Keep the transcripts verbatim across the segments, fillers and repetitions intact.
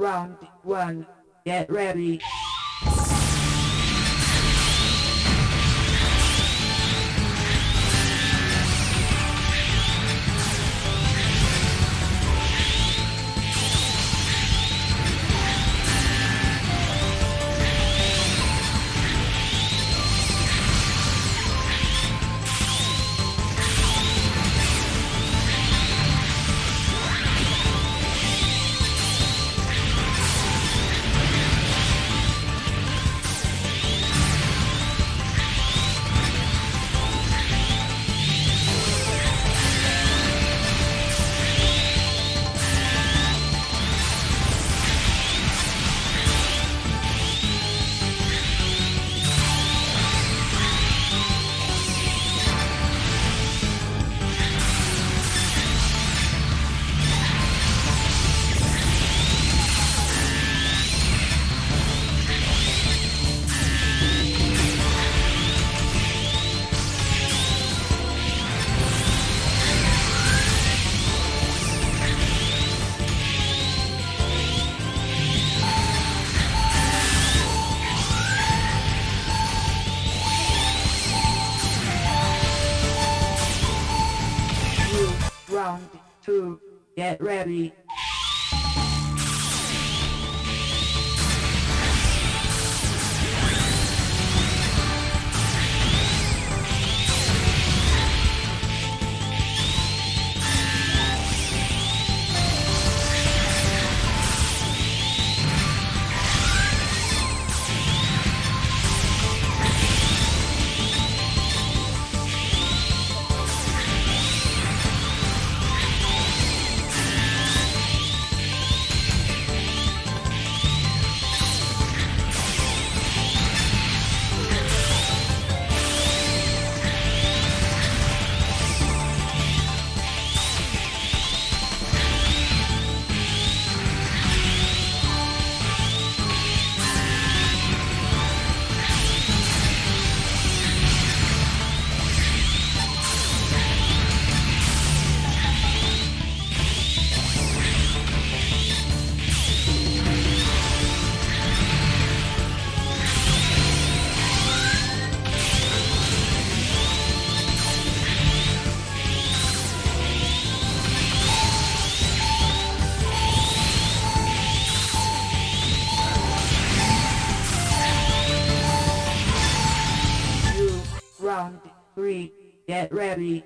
Round one. Get ready. Round two. Get ready. Round three. Get ready.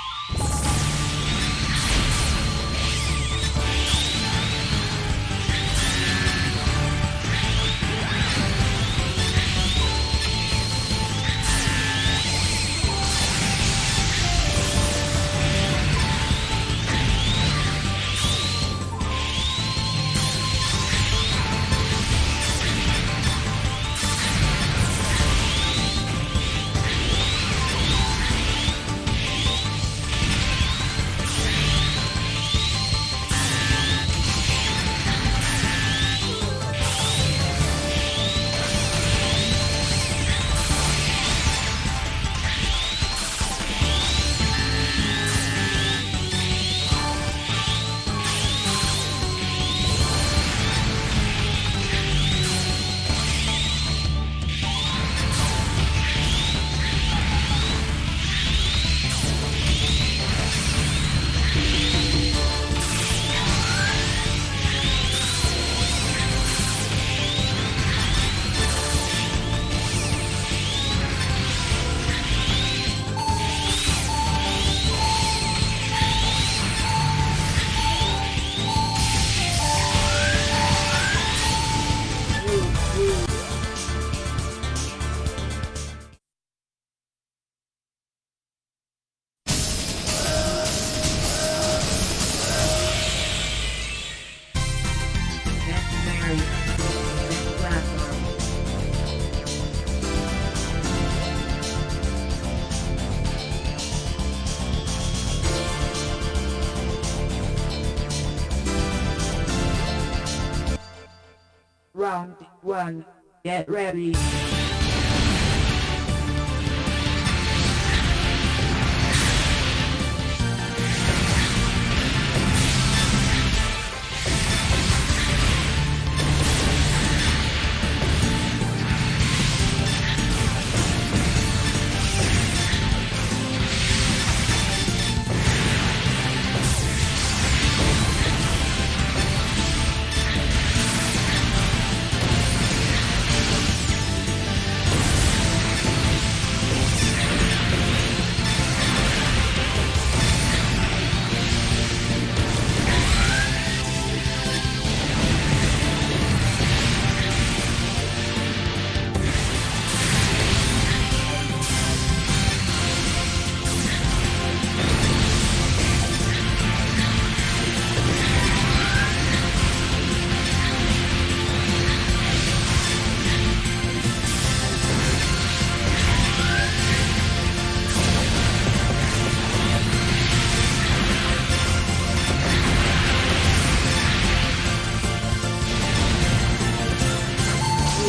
Round one. Get ready.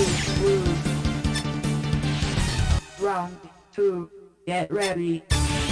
blue. Round two, get ready.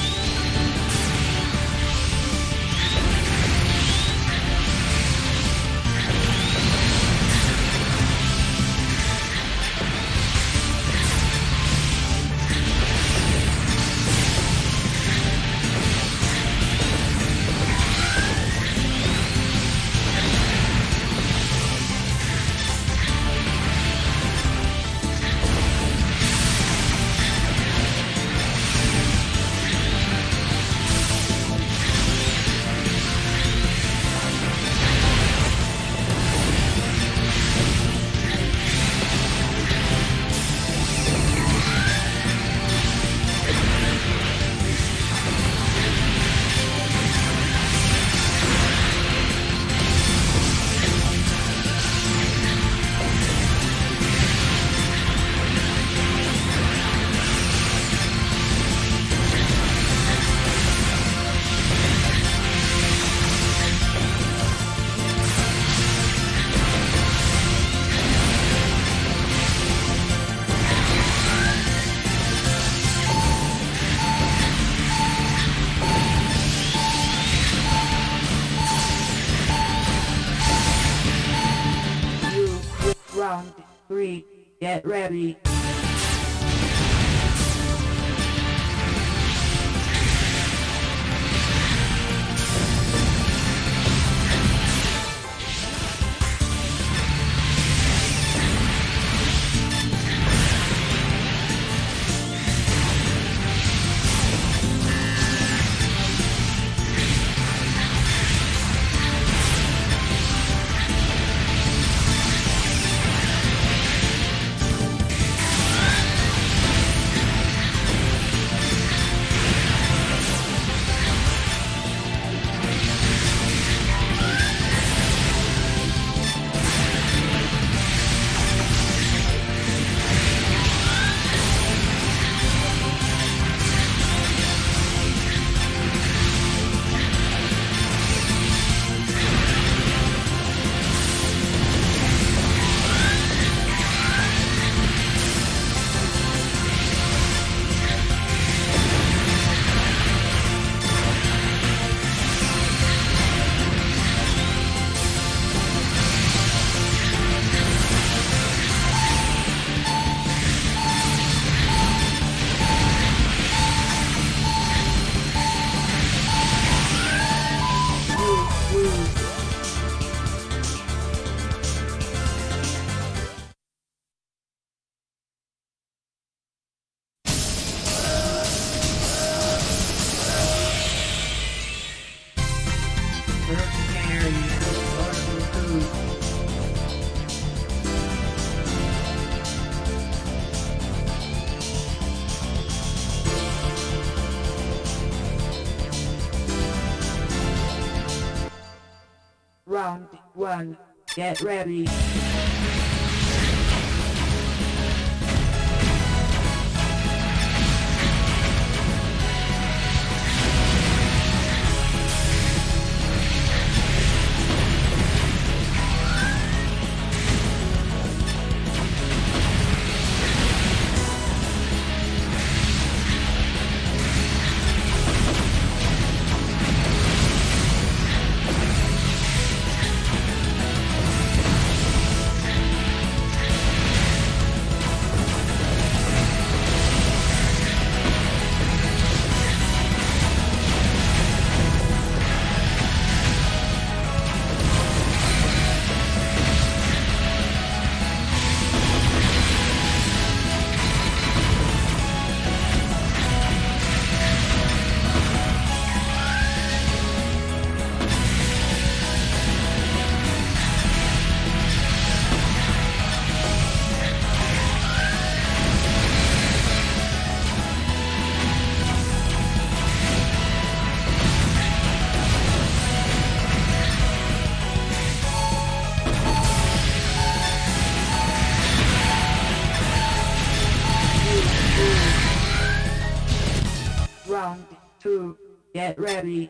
Round three, get ready. Round one, get ready. Round two, get ready.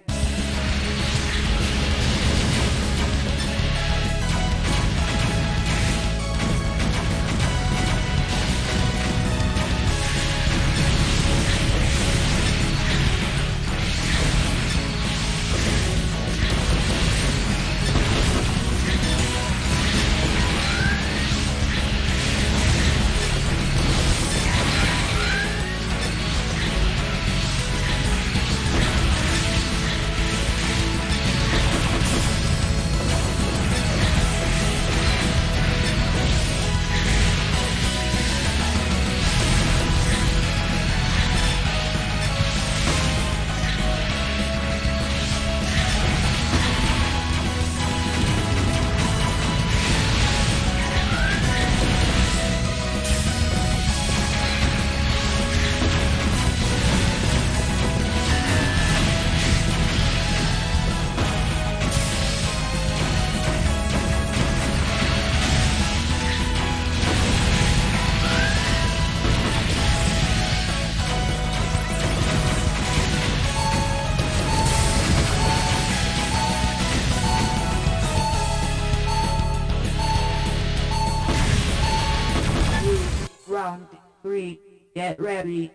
Round three, get ready.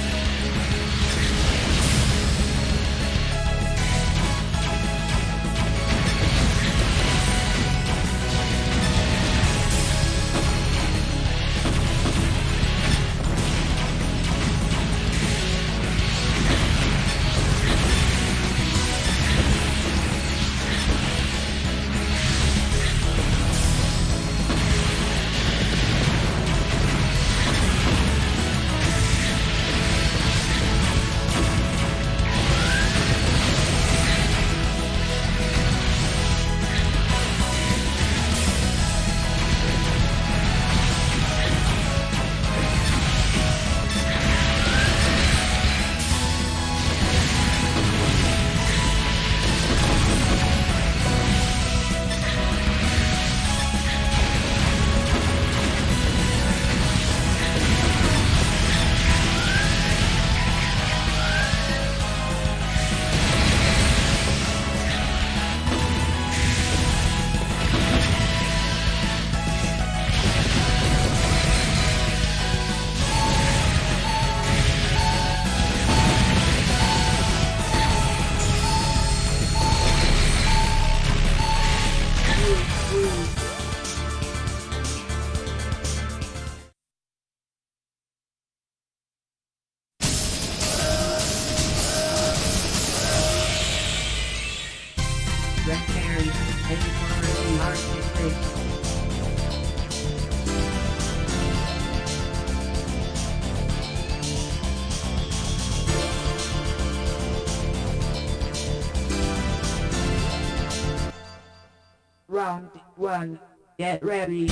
Round one, get ready.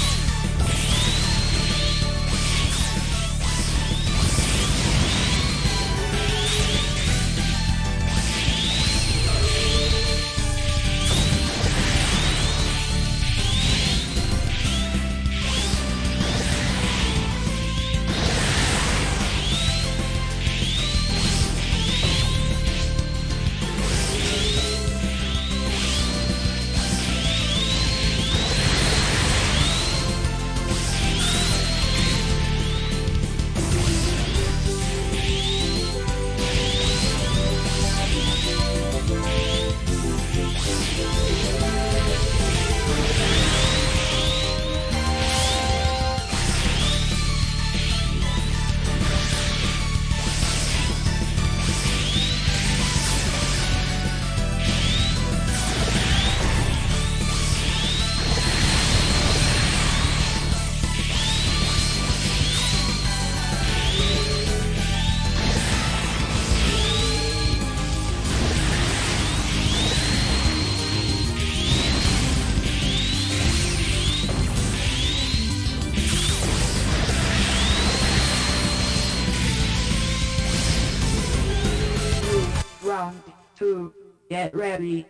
Round two, get ready.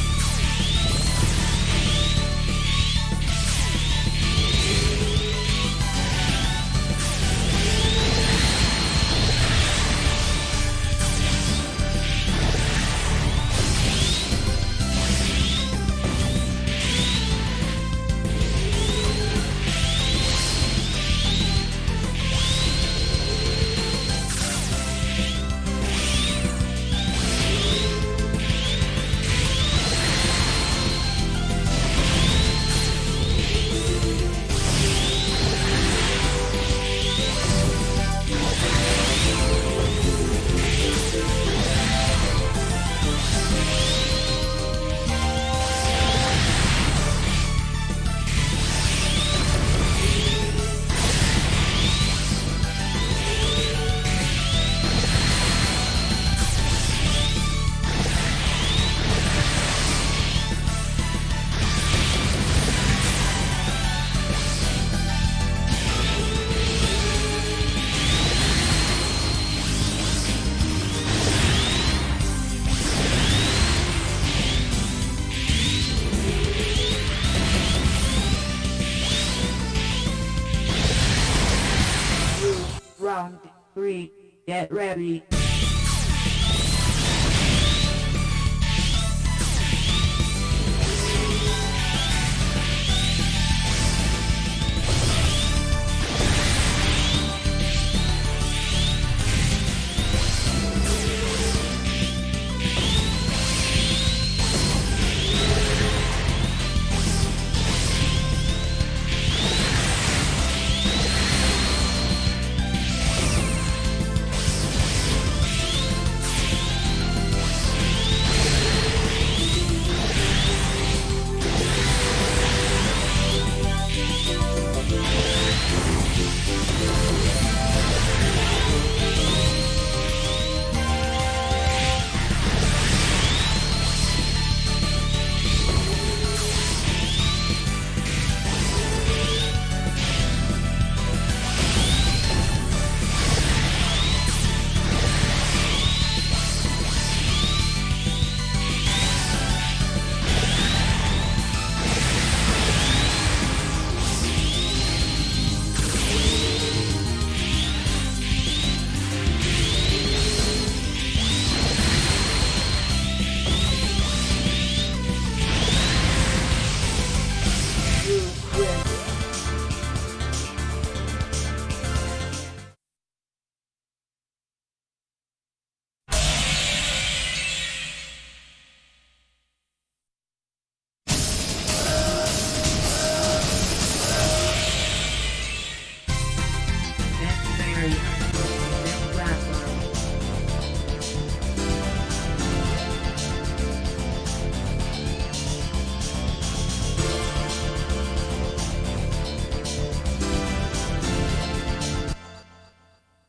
Round three, get ready.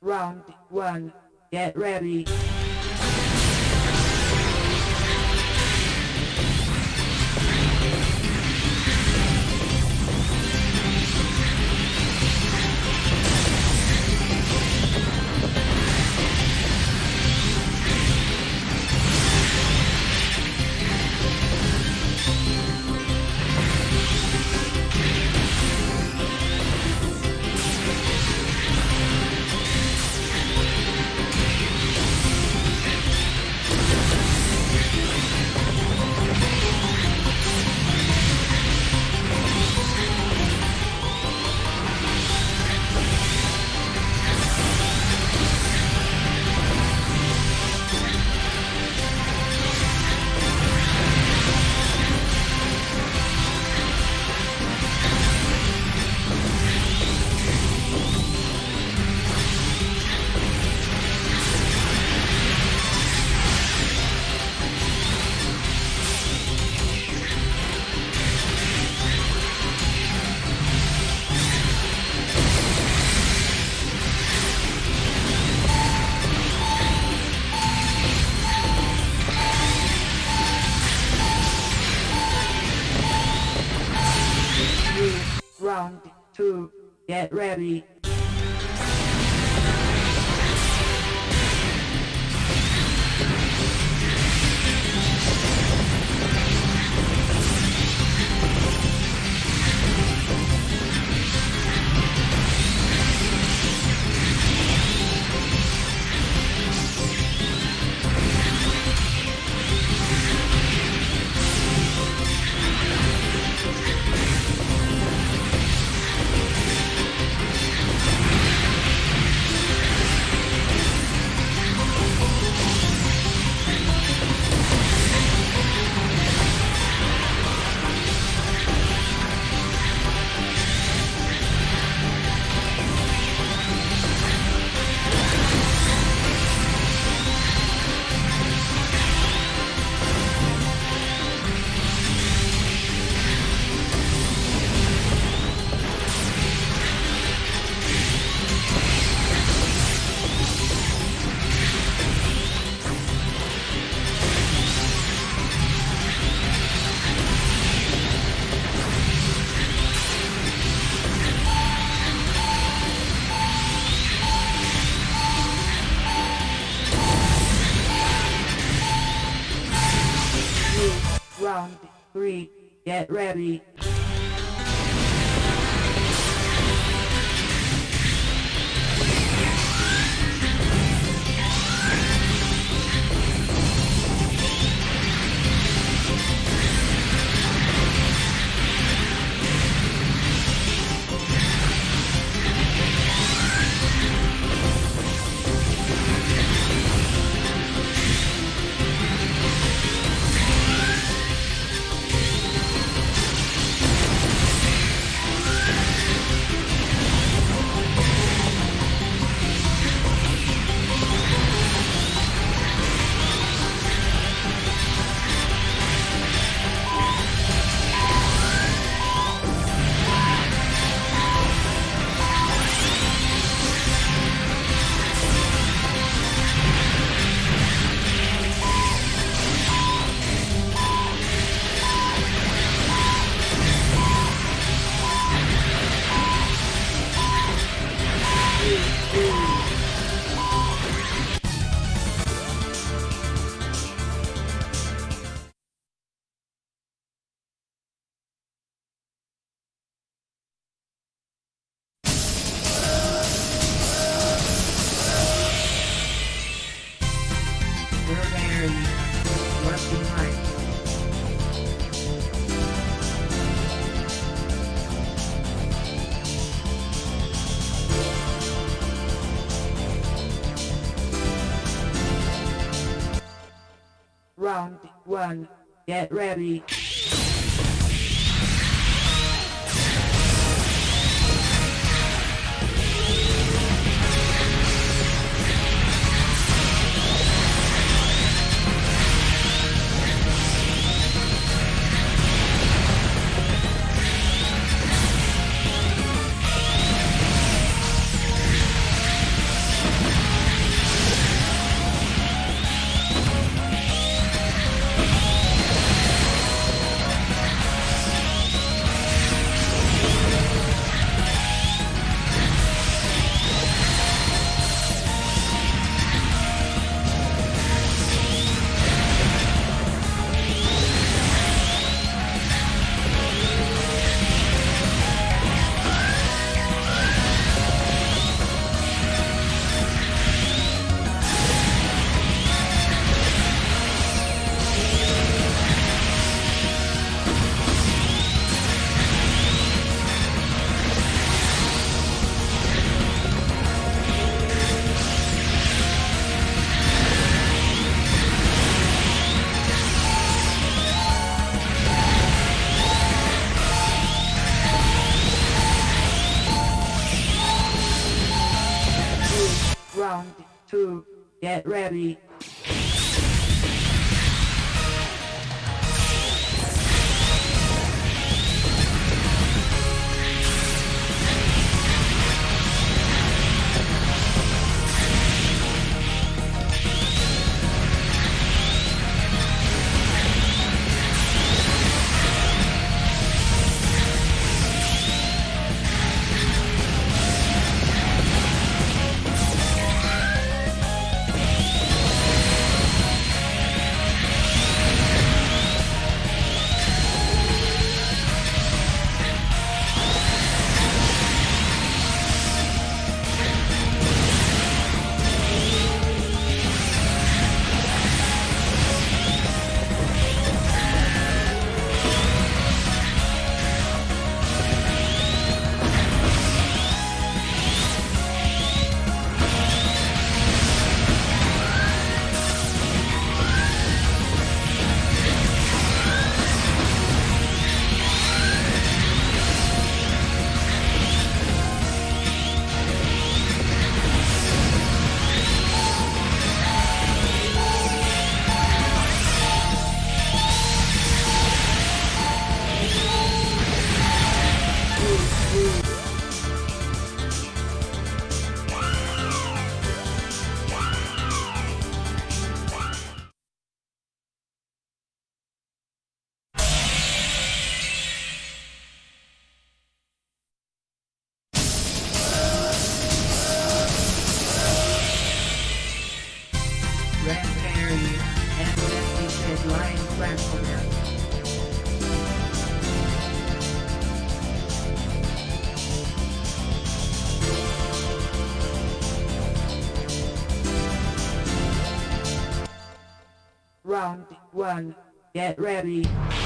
Round one. Get ready. Round two. Get ready. Round three. Get ready. Round one. Get ready. Round two, get ready. Round one, get ready.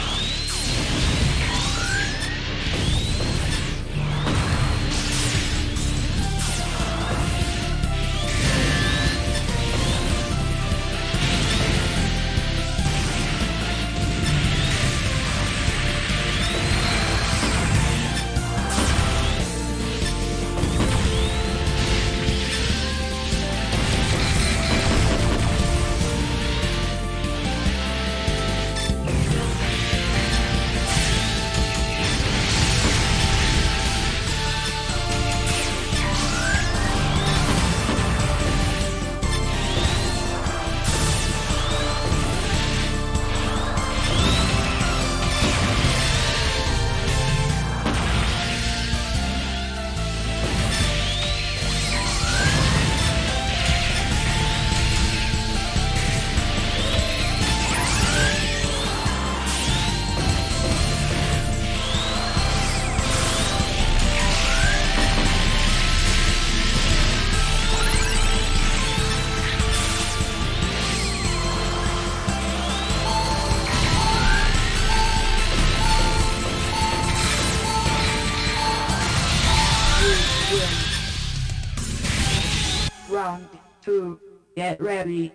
Round two, get ready.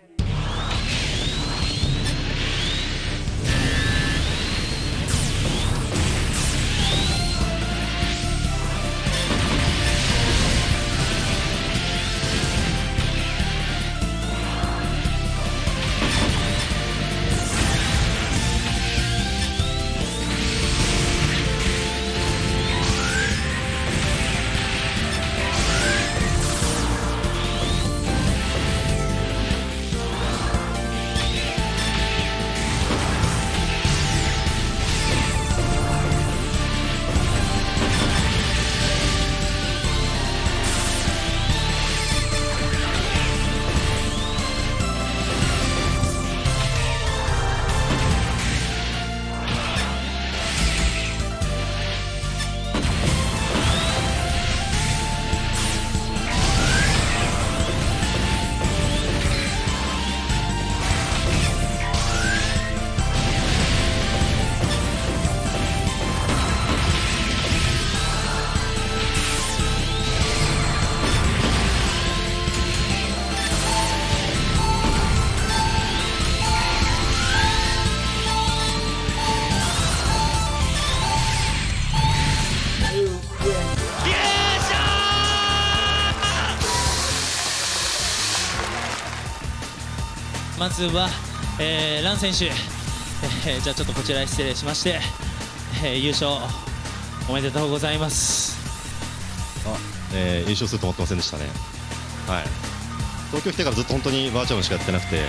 まずは、えー、ラン選手、えー、じゃあちょっとこちらへ失礼しまして、えー、優勝おめでとうございます。 あ、えー、優勝すると思ってませんでしたね。はい、東京来てからずっと本当にバーチャルしかやってなくて、で、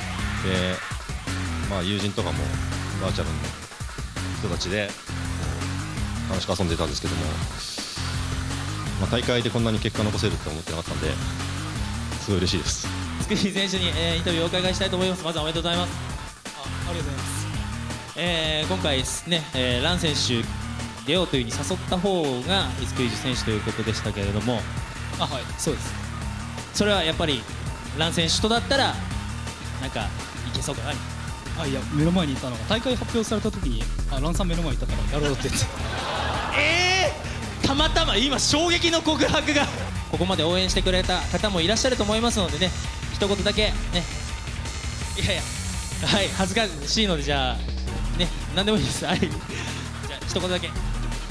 まあ、友人とかもバーチャルの人たちで楽しく遊んでいたんですけども、まあ、大会でこんなに結果残せるって思ってなかったんですごい嬉しいです。 スクリーン選手に、えー、インタビューをお伺いしたいと思います。まずはおめでとうございます。 あ、ありがとうございます。 えー、今回ですね、えー、ラン選手出ようというふうに誘った方がイスクイージ選手ということでしたけれども、 あ、はい、そうです。 それはやっぱりラン選手とだったらなんかいけそうかな。 あ、いや、目の前にいたのが大会発表された時に、あ、ランさん目の前にいたからやろうって言ってえー、たまたま今衝撃の告白がここまで応援してくれた方もいらっしゃると思いますのでね、一言だけね、いやいや、はい、恥ずかしいので、じゃあね、何でもいいです。はい、じゃあ一言だけ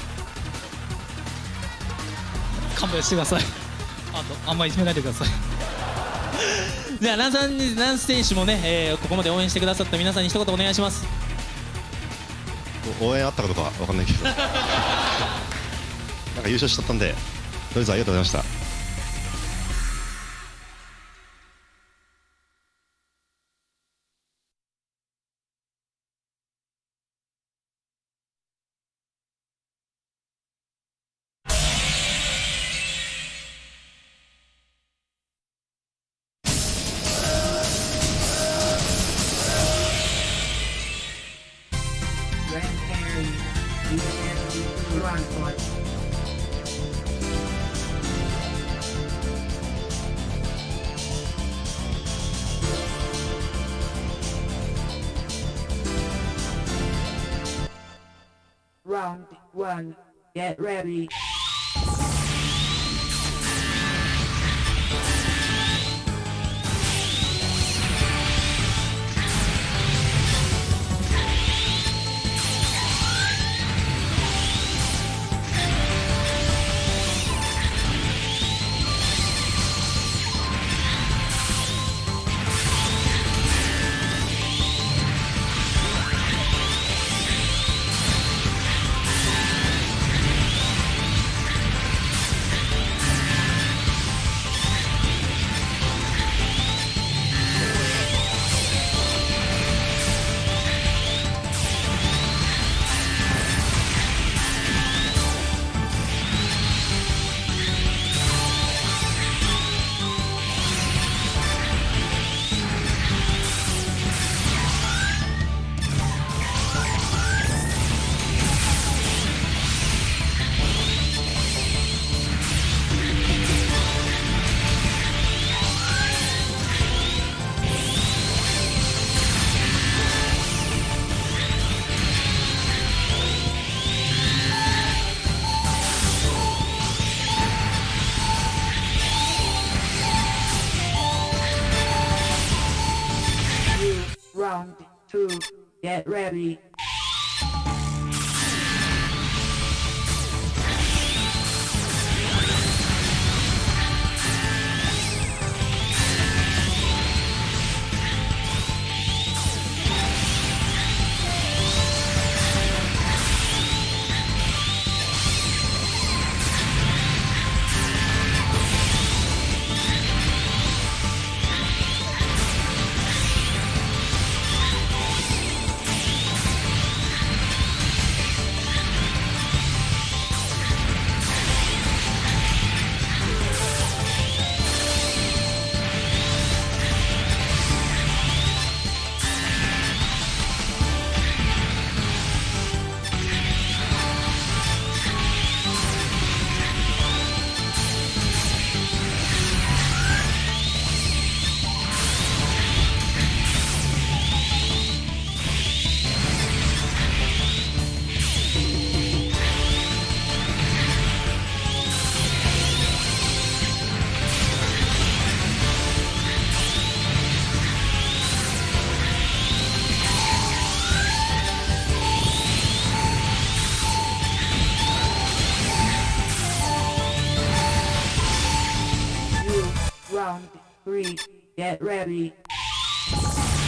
勘弁してください。あと、あんまりいじめないでください。 じゃあランさんに、ラン選手もね、えー、ここまで応援してくださった皆さんに一言お願いします。 応援あったかどうかわかんないけどなんか優勝しちゃったんで、とりあえずありがとうございました。 Red Harry, you can run for it. Round one, get ready. Round two, get ready. Round three, get ready.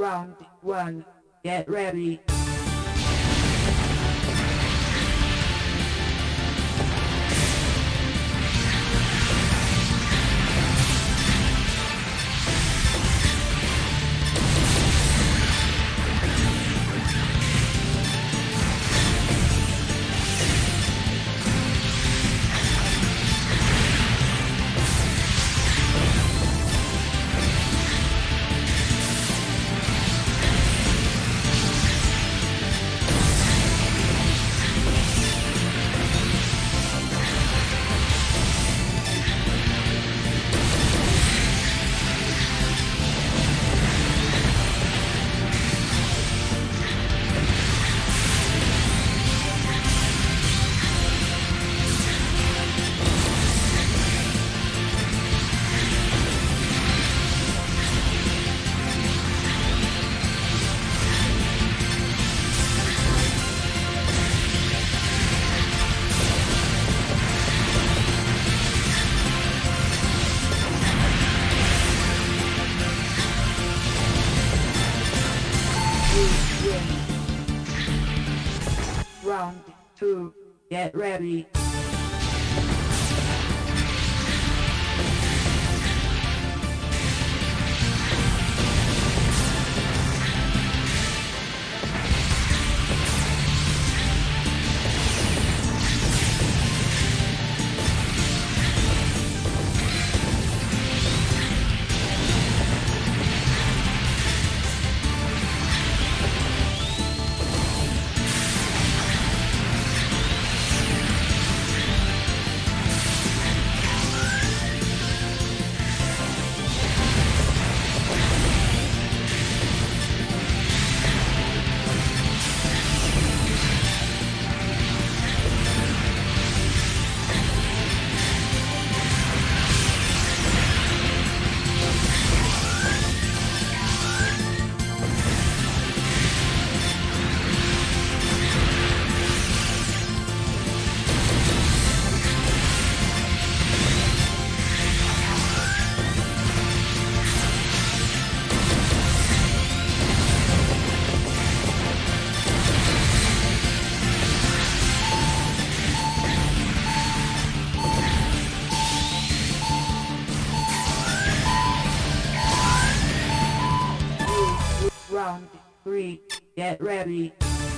Round one, get ready. Round two, get ready. Round three, get ready.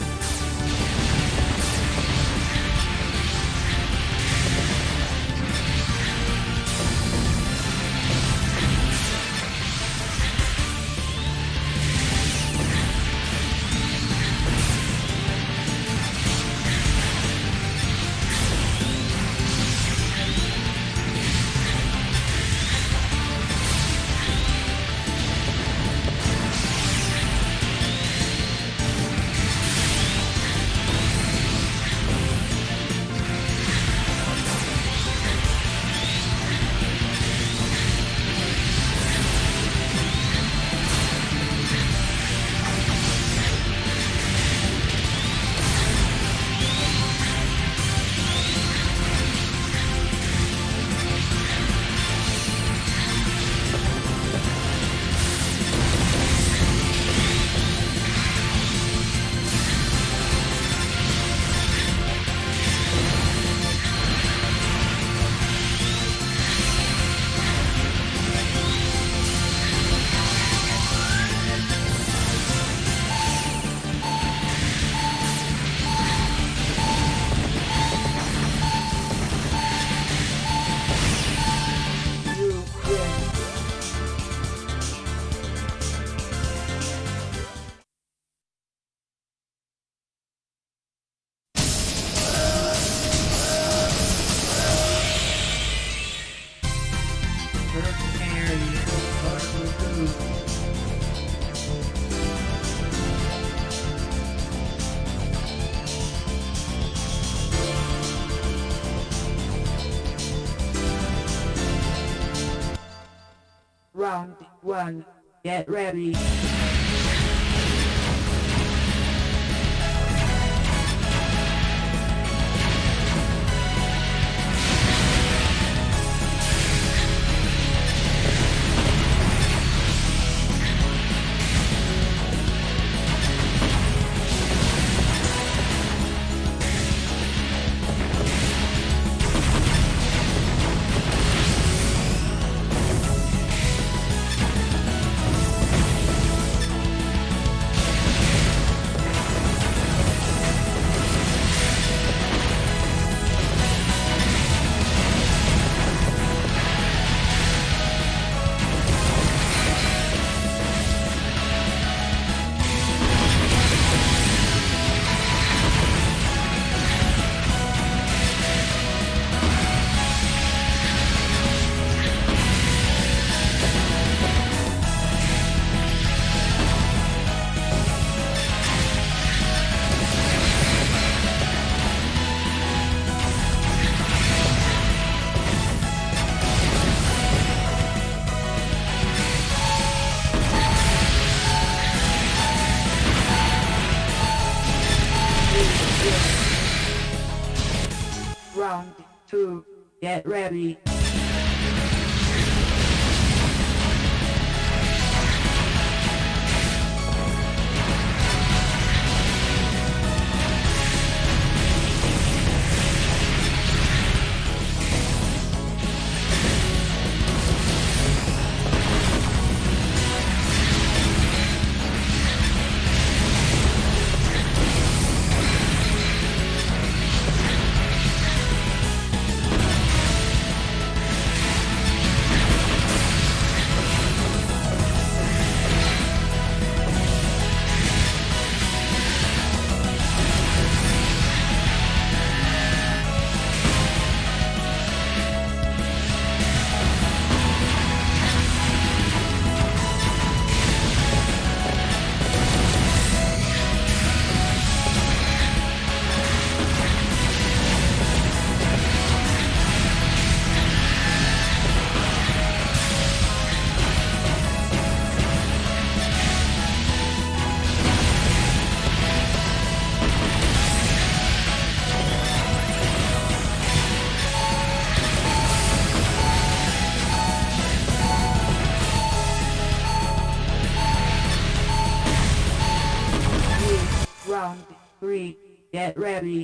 Round one, get ready. Round two, get ready. Round three, get ready.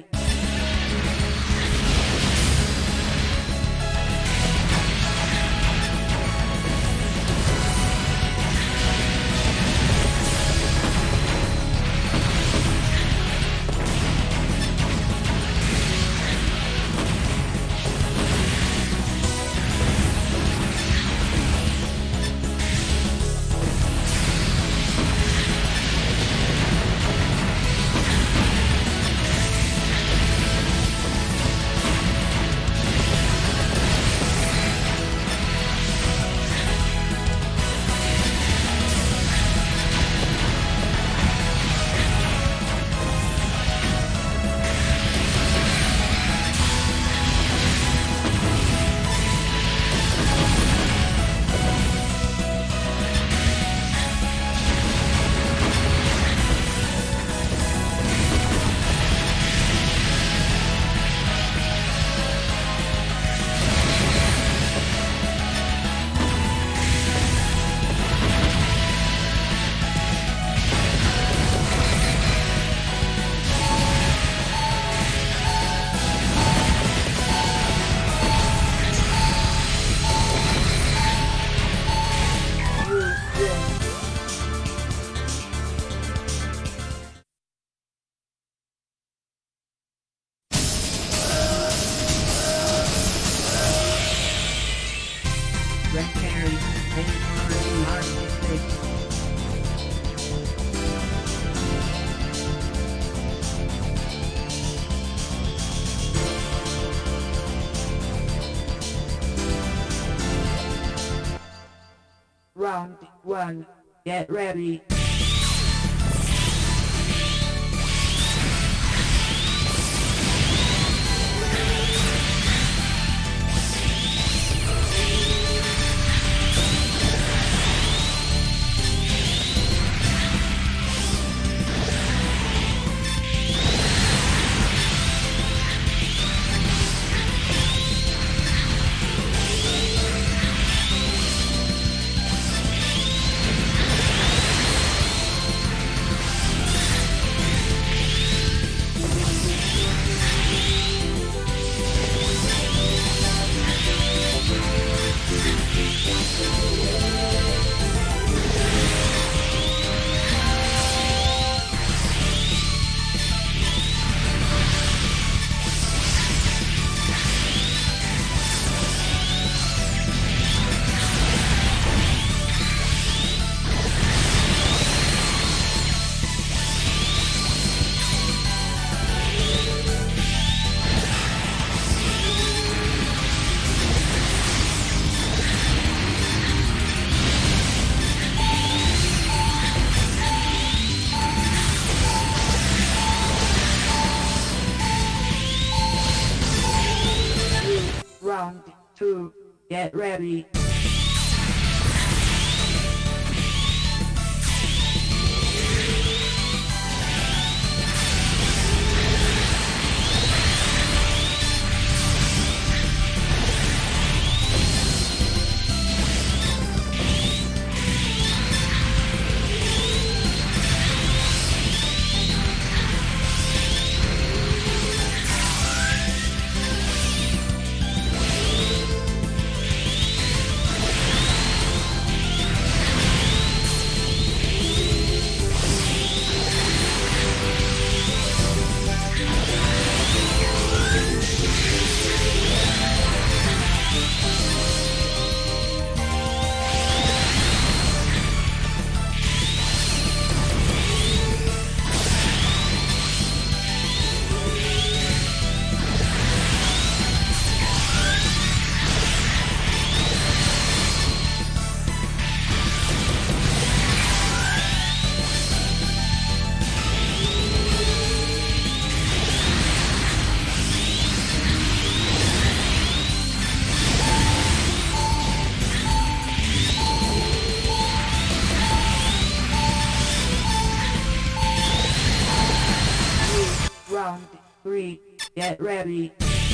Red Carry, and artistic. Round one, get ready. Round two, get ready. get ready.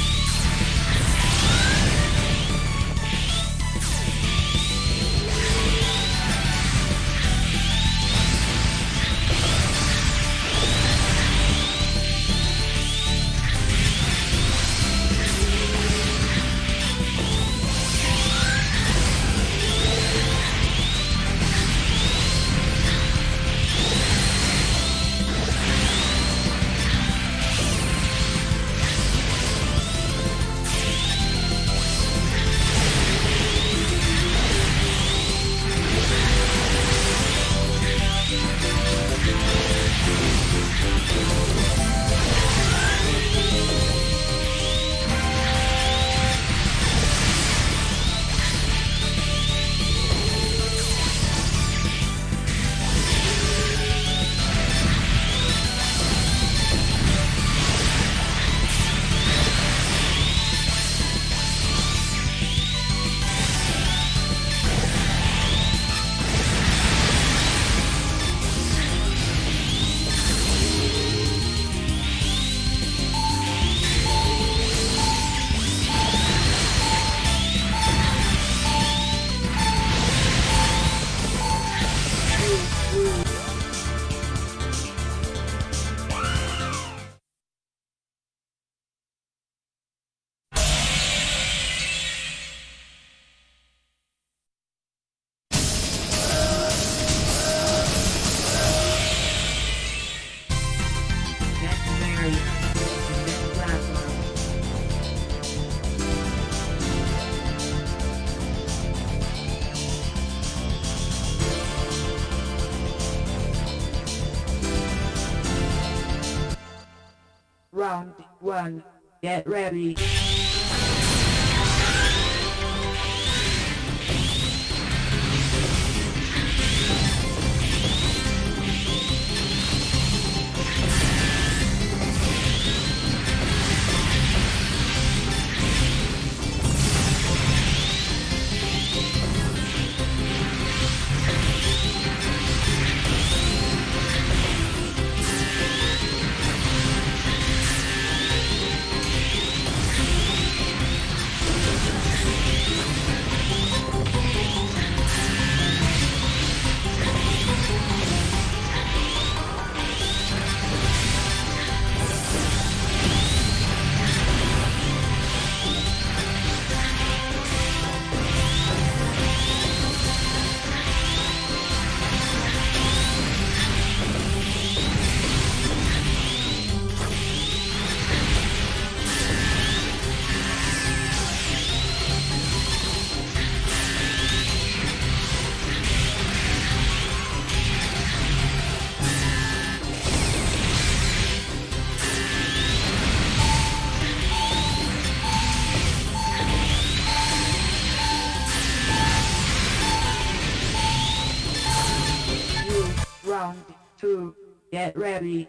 Round one, get ready. Round two, get ready.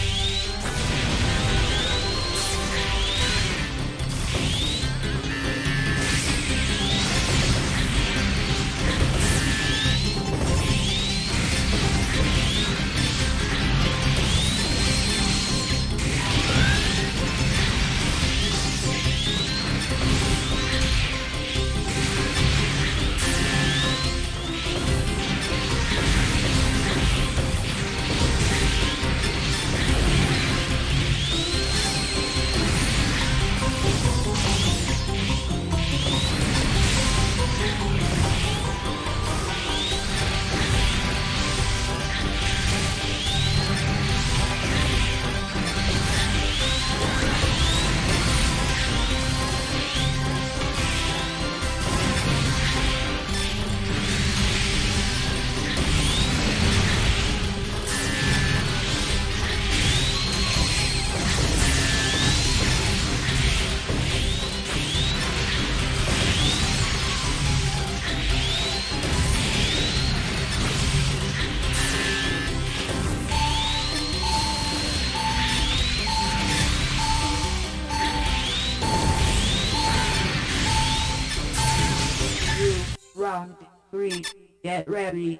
Round three, get ready.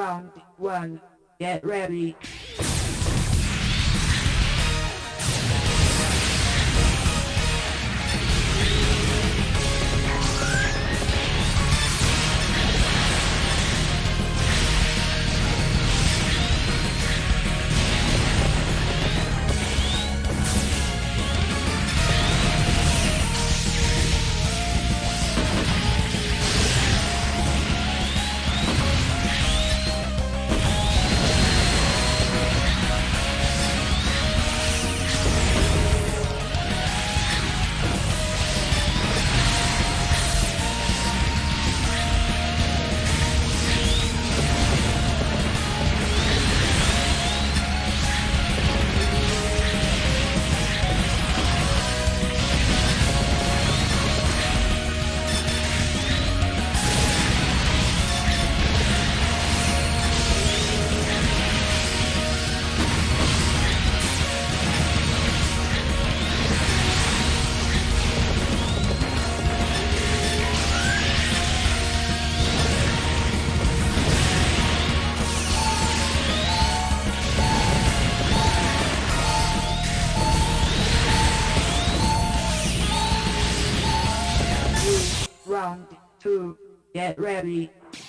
Round one. Get ready. Round two. Get ready.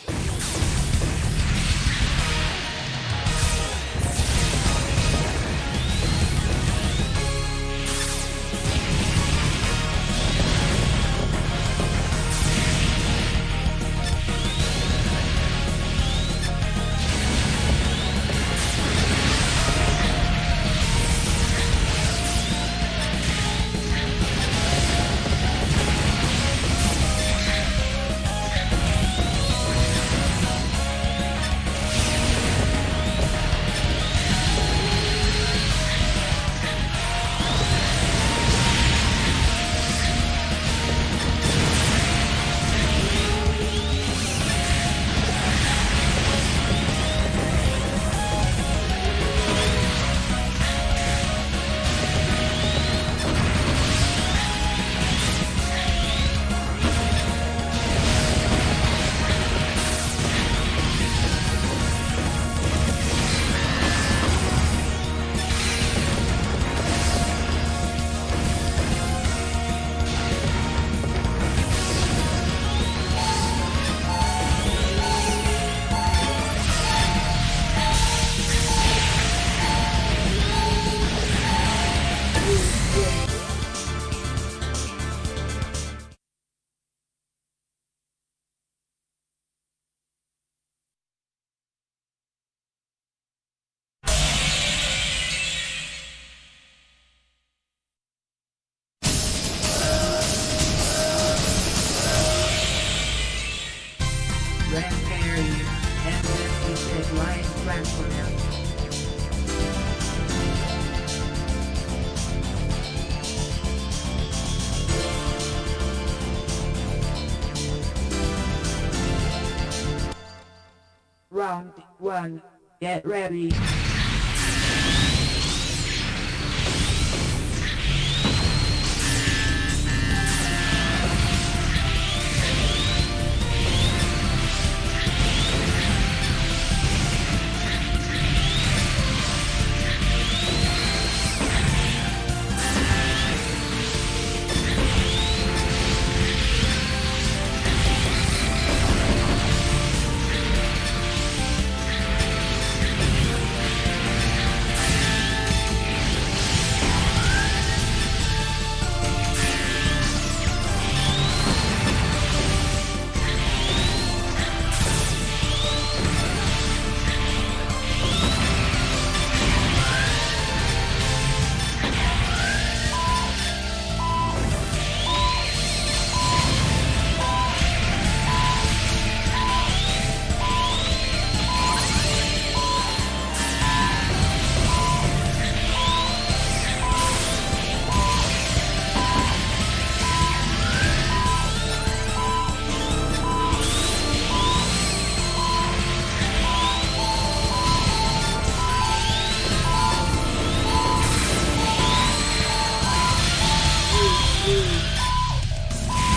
Round one. Get ready.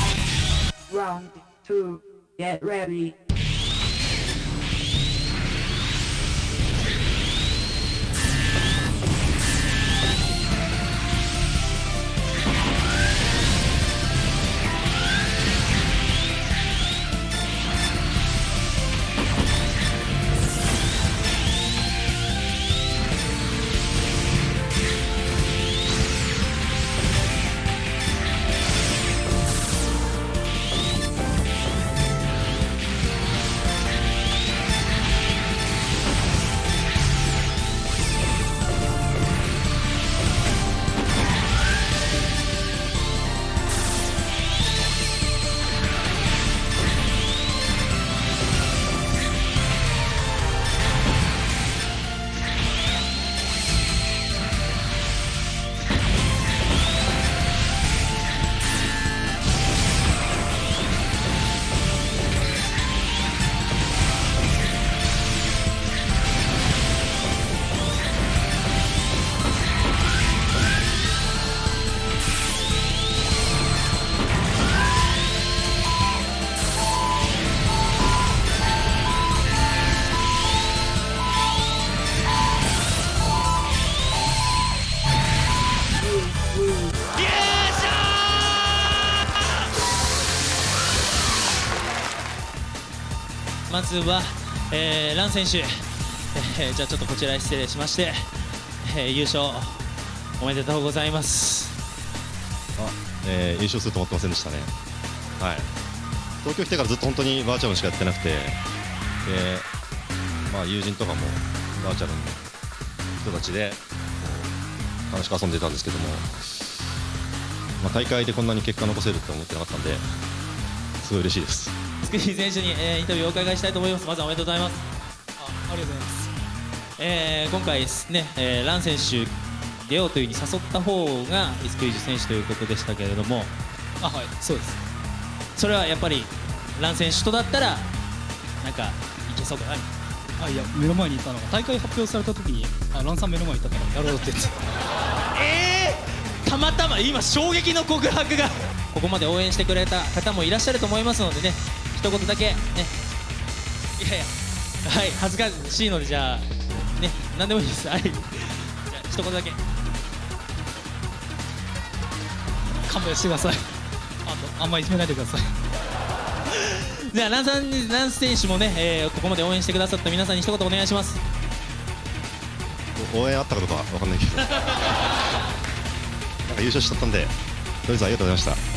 Round two. Get ready. まずは、えー、ラン選手、えー、じゃあちょっとこちらへ失礼しまして、えー、優勝おめでとうございます。 あ、えー、優勝すると思ってませんでしたね。はい、東京来てからずっと本当にバーチャルしかやってなくて、で、まあ、友人とかもバーチャルの人たちで楽しく遊んでたんですけども、まあ、大会でこんなに結果残せるって思ってなかったんですごい嬉しいです。 スクリーン選手に、えー、インタビューをお伺いしたいと思います。まずはおめでとうございます。 あありがとうございます。 えー、今回ですね、えー、ラン選手出ようというふうに誘った方がイスクイズ選手ということでしたけれども、 あ、はい、そうです。 それはやっぱりラン選手とだったらなんかいけそうかな。 あ、いや、目の前にいたのが大会発表された時に、あ、ランさん目の前にいたからやろうって言ってえー、たまたま今衝撃の告白がここまで応援してくれた方もいらっしゃると思いますのでね、一言だけね、いやいや、はい、恥ずかしいので、じゃあね、何でもいいです。はい、じゃあ一言だけ勘弁してください。あとあんまいじめないでください。 じゃあランさんに、ラン選手もね、えー、ここまで応援してくださった皆さんに一言お願いします。 応援あったかどうかわかんないけどなんか優勝しちゃったんで、とりあえずありがとうございました。